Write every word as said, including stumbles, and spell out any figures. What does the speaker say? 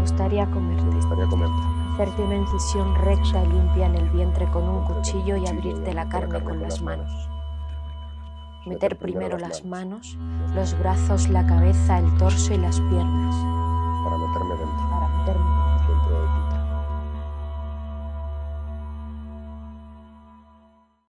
gustaría comerte. Me gustaría comerte. Hacerte una incisión recta y limpia en el vientre con un cuchillo y abrirte la carne con las manos. Meter primero las manos, los brazos, la cabeza, el torso y las piernas. Para meterme dentro. Para meterme